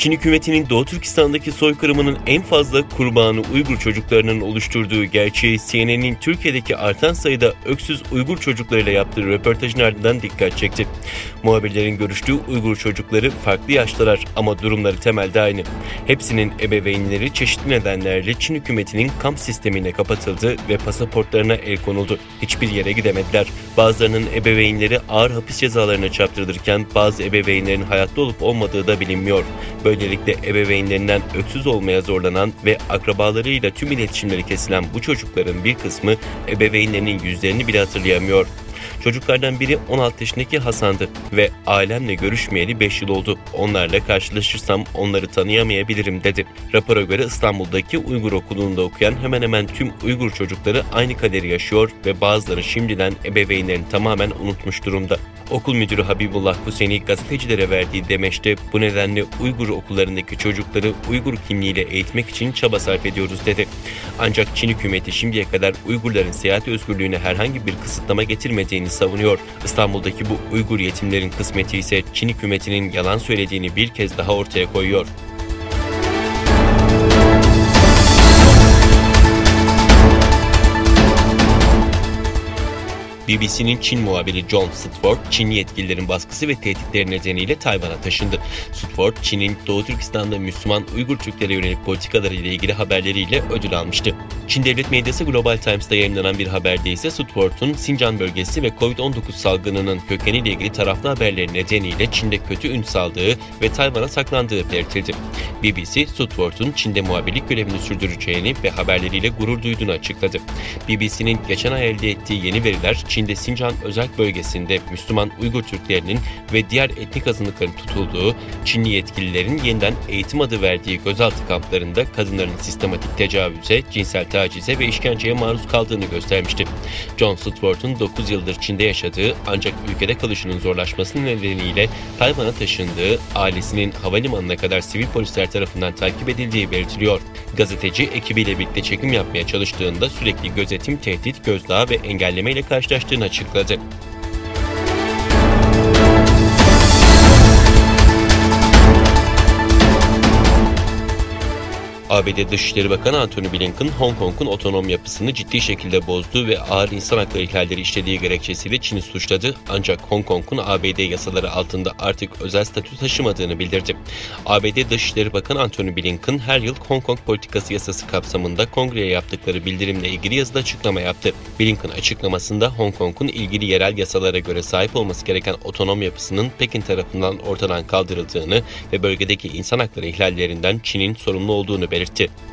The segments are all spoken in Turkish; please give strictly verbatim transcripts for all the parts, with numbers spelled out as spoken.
Çin hükümetinin Doğu Türkistan'daki soykırımının en fazla kurbanı Uygur çocuklarının oluşturduğu gerçeği C N N'in Türkiye'deki artan sayıda öksüz Uygur çocuklarıyla yaptığı röportajın ardından dikkat çekti. Muhabirlerin görüştüğü Uygur çocukları farklı yaştalar ama durumları temelde aynı. Hepsinin ebeveynleri çeşitli nedenlerle Çin hükümetinin kamp sistemine kapatıldı ve pasaportlarına el konuldu. Hiçbir yere gidemediler. Bazılarının ebeveynleri ağır hapis cezalarına çarptırılırken bazı ebeveynlerin hayatta olup olmadığı da bilinmiyor. Böylelikle ebeveynlerinden öksüz olmaya zorlanan ve akrabalarıyla tüm iletişimleri kesilen bu çocukların bir kısmı ebeveynlerinin yüzlerini bile hatırlayamıyor. Çocuklardan biri on altı yaşındaki Hasan'dı ve ailemle görüşmeyeli beş yıl oldu. Onlarla karşılaşırsam onları tanıyamayabilirim dedi. Rapora göre İstanbul'daki Uygur okulunda okuyan hemen hemen tüm Uygur çocukları aynı kaderi yaşıyor ve bazıları şimdiden ebeveynlerini tamamen unutmuş durumda. Okul müdürü Habibullah Kuseni gazetecilere verdiği demeçte bu nedenle Uygur okullarındaki çocukları Uygur kimliğiyle eğitmek için çaba sarf ediyoruz dedi. Ancak Çin hükümeti şimdiye kadar Uygurların seyahat özgürlüğüne herhangi bir kısıtlama getirmediğini savunuyor. İstanbul'daki bu Uygur yetimlerin kısmeti ise Çin hükümetinin yalan söylediğini bir kez daha ortaya koyuyor. B B C'nin Çin muhabiri John Stewart, Çinli yetkililerin baskısı ve tehditleri nedeniyle Tayvan'a taşındı. Stewart, Çin'in Doğu Türkistan'da Müslüman Uygur Türklere yönelik politikaları ile ilgili haberleriyle ödül almıştı. Çin devlet medyası Global Times'ta yayınlanan bir haberde ise Stewart'un Sincan bölgesi ve Covid on dokuz salgınının kökeniyle ilgili taraflı haberleri nedeniyle Çin'de kötü ün saldığı ve Tayvan'a saklandığı belirtildi. B B C, Stewart'un Çin'de muhabirlik görevini sürdüreceğini ve haberleriyle gurur duyduğunu açıkladı. B B C'nin geçen ay elde ettiği yeni veriler, Çin'de Sincan özel bölgesinde Müslüman Uygur Türklerinin ve diğer etnik azınlıkların tutulduğu, Çinli yetkililerin yeniden eğitim adı verdiği gözaltı kamplarında kadınların sistematik tecavüze, cinsel tacize ve işkenceye maruz kaldığını göstermişti. John Stewart'un dokuz yıldır Çin'de yaşadığı ancak ülkede kalışının zorlaşması nedeniyle Tayvan'a taşındığı, ailesinin havalimanına kadar sivil polisler tarafından takip edildiği belirtiliyor. Gazeteci ekibiyle birlikte çekim yapmaya çalıştığında sürekli gözetim, tehdit, gözdağı ve engelleme ile karşılaştığını açıkladı. A B D Dışişleri Bakanı Antony Blinken, Hong Kong'un otonom yapısını ciddi şekilde bozduğu ve ağır insan hakları ihlalleri işlediği gerekçesiyle Çin'i suçladı. Ancak Hong Kong'un A B D yasaları altında artık özel statü taşımadığını bildirdi. A B D Dışişleri Bakanı Antony Blinken, her yıl Hong Kong politikası yasası kapsamında kongreye yaptıkları bildirimle ilgili yazıda açıklama yaptı. Blinken açıklamasında Hong Kong'un ilgili yerel yasalara göre sahip olması gereken otonom yapısının Pekin tarafından ortadan kaldırıldığını ve bölgedeki insan hakları ihlallerinden Çin'in sorumlu olduğunu belirtti.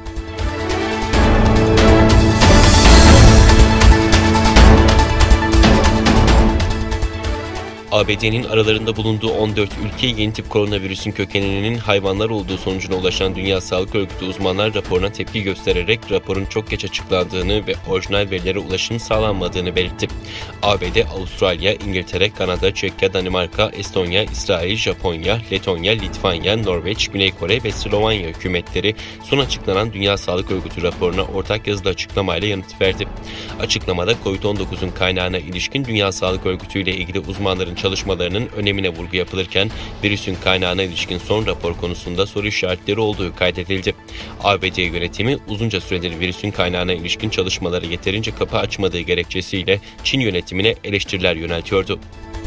A B D'nin aralarında bulunduğu on dört ülkeye yeni tip koronavirüsün kökeninin hayvanlar olduğu sonucuna ulaşan Dünya Sağlık Örgütü uzmanlar raporuna tepki göstererek raporun çok geç açıklandığını ve orijinal verilere ulaşım sağlanmadığını belirtti. A B D, Avustralya, İngiltere, Kanada, Çekya, Danimarka, Estonya, İsrail, Japonya, Letonya, Litvanya, Norveç, Güney Kore ve Slovenya hükümetleri son açıklanan Dünya Sağlık Örgütü raporuna ortak yazılı açıklamayla yanıt verdi. Açıklamada Covid on dokuzun kaynağına ilişkin Dünya Sağlık Örgütü ile ilgili uzmanların çalışmalarının önemine vurgu yapılırken virüsün kaynağına ilişkin son rapor konusunda soru işaretleri olduğu kaydedildi. A B D yönetimi uzunca süredir virüsün kaynağına ilişkin çalışmaları yeterince kapı açmadığı gerekçesiyle Çin yönetimine eleştiriler yöneltiyordu.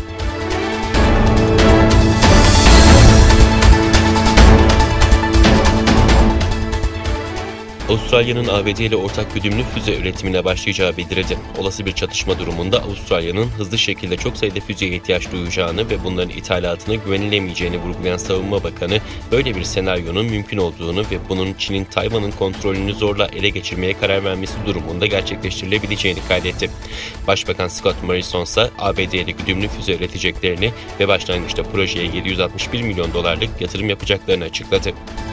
Avustralya'nın A B D ile ortak güdümlü füze üretimine başlayacağı bildirildi. Olası bir çatışma durumunda Avustralya'nın hızlı şekilde çok sayıda füzeye ihtiyaç duyacağını ve bunların ithalatına güvenilemeyeceğini vurgulayan Savunma Bakanı, böyle bir senaryonun mümkün olduğunu ve bunun Çin'in Tayvan'ın kontrolünü zorla ele geçirmeye karar vermesi durumunda gerçekleştirilebileceğini kaydetti. Başbakan Scott Morrison ise A B D ile güdümlü füze üreteceklerini ve başlangıçta projeye yedi yüz altmış bir milyon dolarlık yatırım yapacaklarını açıkladı.